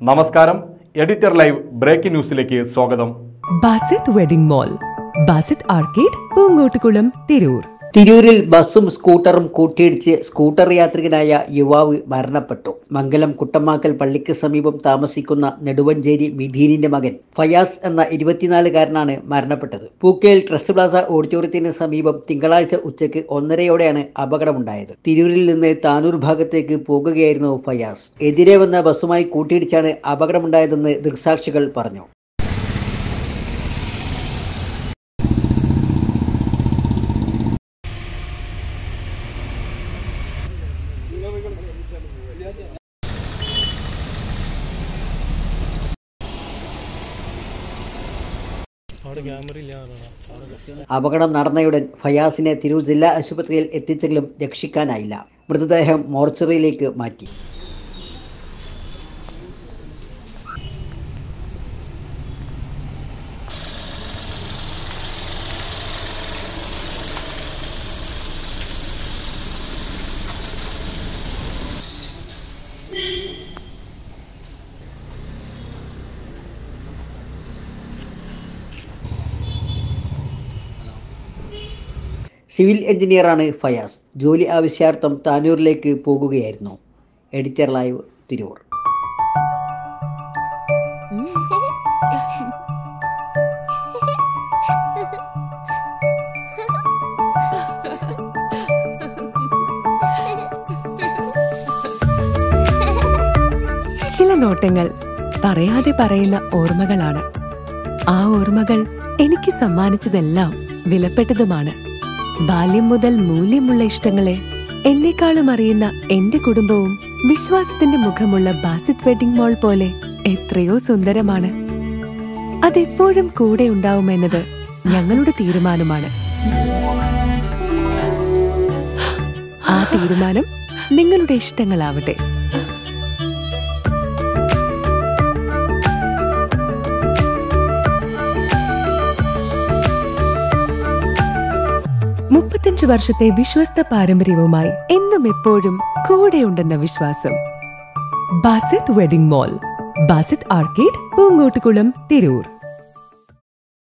നമസ്കാരം, editor live breaking ന്യൂസിലേക്ക് സ്വാഗതം. Basith wedding mall, Basith arcade, Poonkottukulam, Tirur. തിരൂരിൽ ബസ്സും സ്കൂട്ടറും കൂട്ടിയിടിച്ച് സ്കൂട്ടർ യാത്രികനായ യുവാവ് മരണപ്പെട്ടു. മംഗലം കുട്ടമാക്കൽ പള്ളിക്ക് സമീപം താമസിക്കുന്ന നെടുവഞ്ചേരി മിഥീനിന്റെ മകൻ ഫയാസ് എന്ന 24-കാരനാണ് മരണപ്പെട്ടത്. പൂക്കേൽ ട്രസ്റ്റ് പ്ലാസ ഓഡിറ്റോറിയത്തിന് സമീപം തിങ്കളാഴ്ച ഉച്ചയ്ക്ക് 1:30-യോടെയാണ് അപകടമുണ്ടായത്. തിരൂരിൽ നിന്ന് താനൂർ ഭാഗത്തേക്ക് പോകുകയായിരുന്നു ഫയാസ്. എതിരെ വന്ന ബസ്സുമായി കൂട്ടിയിടിച്ചാണ് അപകടമുണ്ടായതെന്ന് ദൃക്സാക്ഷികൾ പറഞ്ഞു. അപകടം നടന്നയുടൻ ഫയാസിനെ തിരൂർ ജില്ലാ ആശുപത്രിയിൽ എത്തിച്ചെങ്കിലും രക്ഷിക്കാനായില്ല. മൃതദേഹം മോർച്ചറിയിലേക്ക് മാറ്റി. സിവിൽ എഞ്ചിനീയറാണ് ഫയാസ്. ജോലി ആവശ്യാർത്ഥം താനൂരിലേക്ക് പോകുകയായിരുന്നു. Editor live, Tirur. ചില നോട്ടങ്ങൾ പറയാതെ പറയുന്ന ഓർമ്മകളാണ്. ആ ഓർമ്മകൾ എനിക്ക് സമ്മാനിച്ചതെല്ലാം വിലപ്പെട്ടതുമാണ്. ബാല്യം മുതൽ മൂല്യമുള്ള ഇഷ്ടങ്ങളെ എന്നെക്കാളും അറിയുന്ന എന്റെ കുടുംബവും വിശ്വാസത്തിന്റെ മുഖമുള്ള ബാസിത് വെഡിംഗ് മോൾ പോലെ എത്രയോ സുന്ദരമാണ്. അതെപ്പോഴും കൂടെ ഉണ്ടാവുമെന്നത് ഞങ്ങളുടെ തീരുമാനമാണ്. ആ തീരുമാനം നിങ്ങളുടെ ഇഷ്ടങ്ങളാവട്ടെ. വർഷത്തെ വിശ്വസ്ത പാരമ്പര്യവുമായി എന്നും എപ്പോഴും കൂടെയുണ്ടെന്ന വിശ്വാസം. Basith wedding mall, Basith arcade, Poonkottukulam, Tirur.